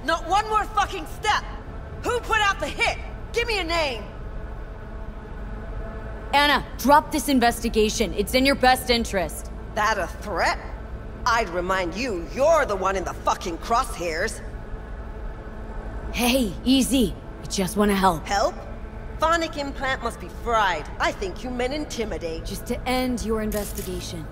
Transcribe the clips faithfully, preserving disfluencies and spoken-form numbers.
Not one more fucking step! Who put out the hit? Give me a name! Anna, drop this investigation. It's in your best interest. That a threat? I'd remind you, you're the one in the fucking crosshairs. Hey, easy. I just want to help. Help? Phonic implant must be fried. I think you meant intimidate. Just to end your investigation.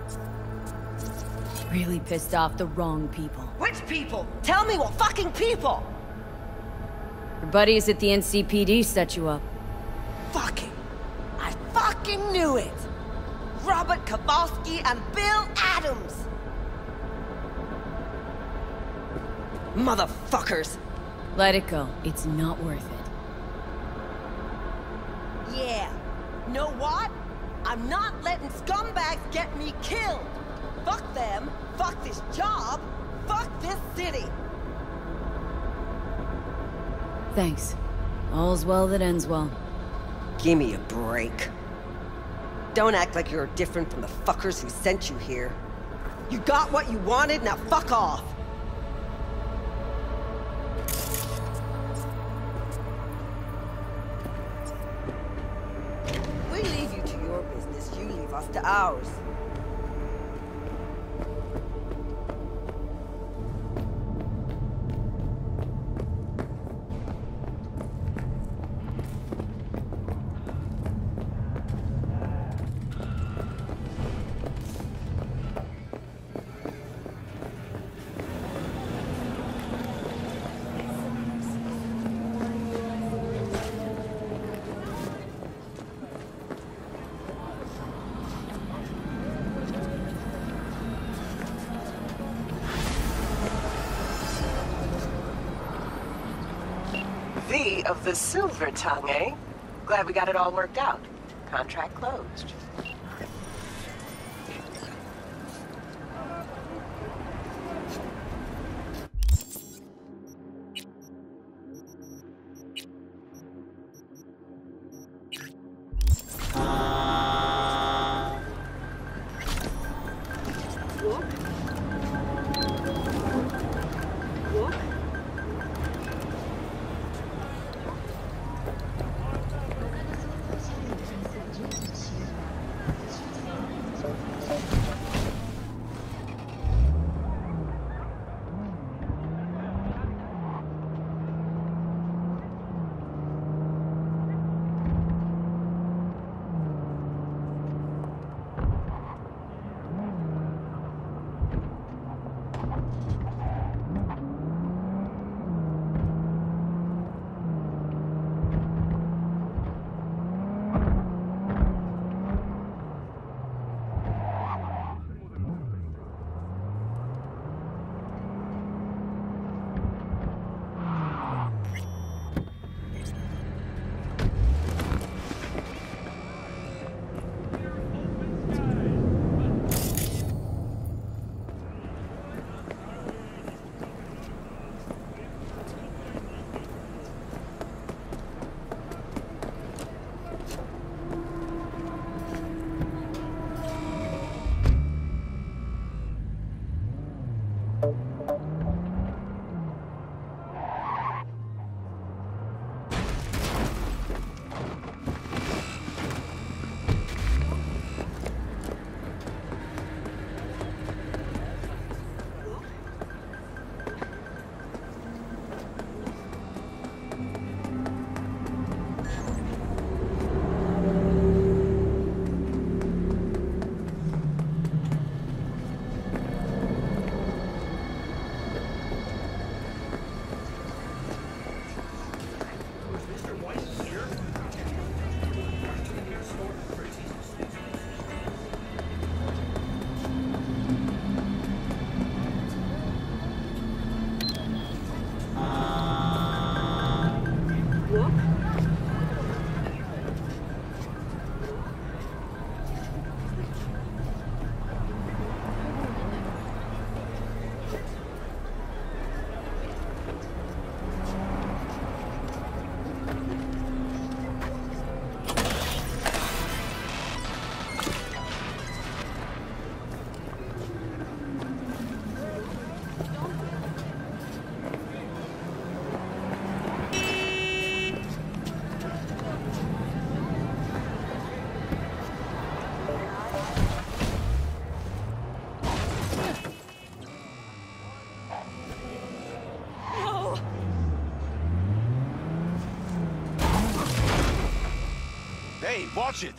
Really pissed off the wrong people. Which people? Tell me what fucking people! Your buddies at the N C P D set you up. Fucking... I fucking knew it! Robert Kowalski and Bill Adams! Motherfuckers! Let it go. It's not worth it. Yeah. Know what? I'm not letting scumbags get me killed! Fuck them, fuck this job, fuck this city! Thanks. All's well that ends well. Give me a break. Don't act like you're different from the fuckers who sent you here. You got what you wanted, now fuck off! We leave you to your business, you leave us to ours. V of the Silver Tongue, eh? Glad we got it all worked out. Contract closed. Hey, watch it!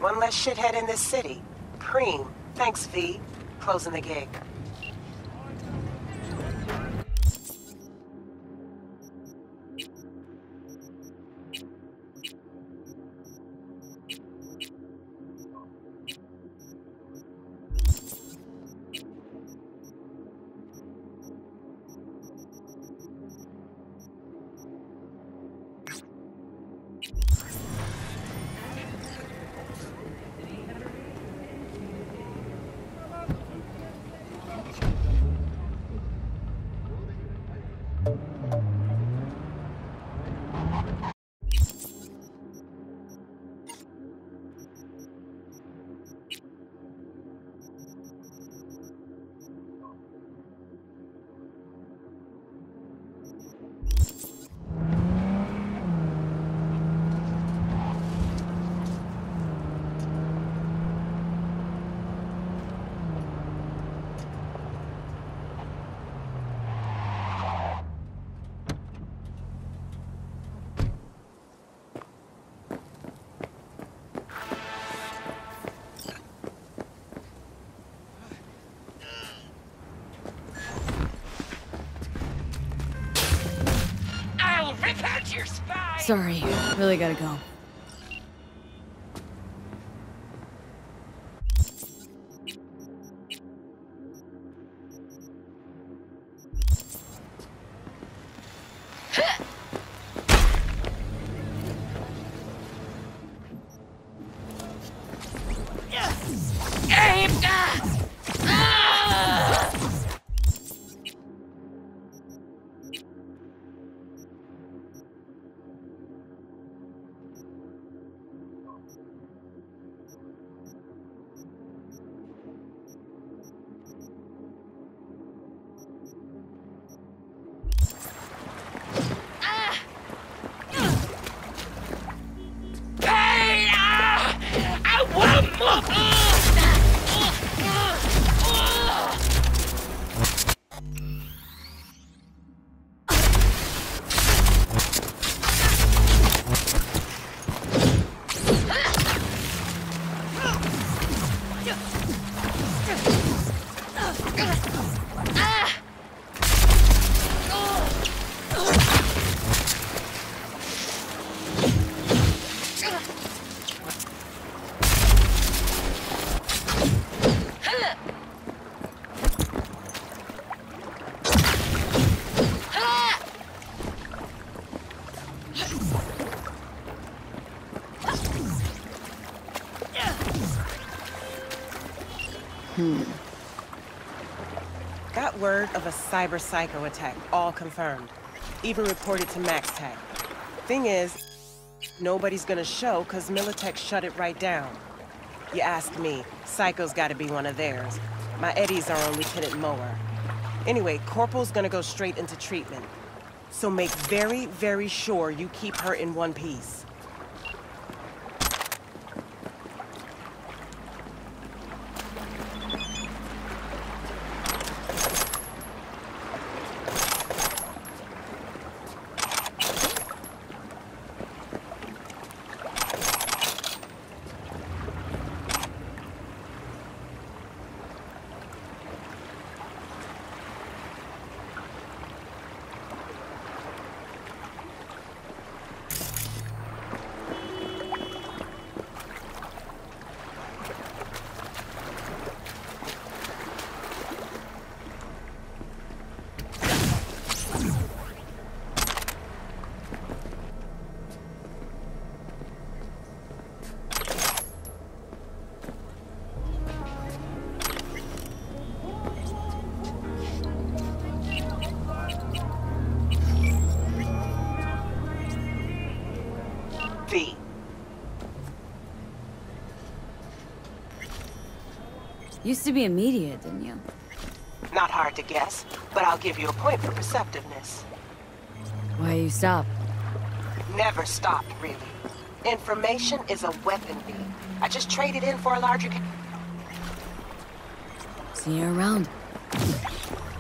One less shithead in this city. Cream. Thanks, V. Closing the gig. Sorry, really gotta go. Hmm. Got word of a cyber psycho attack, all confirmed. Even reported to MaxTac. Thing is, nobody's gonna show cause Militech shut it right down. You ask me, Psycho's gotta be one of theirs. My Eddies are on Lieutenant Mower. Anyway, Corporal's gonna go straight into treatment. So make very, very sure you keep her in one piece. V. Used to be immediate, didn't you? Not hard to guess, but I'll give you a point for perceptiveness. Why you stop? Never stopped, really. Information is a weapon, V. I just traded in for a larger... See you around.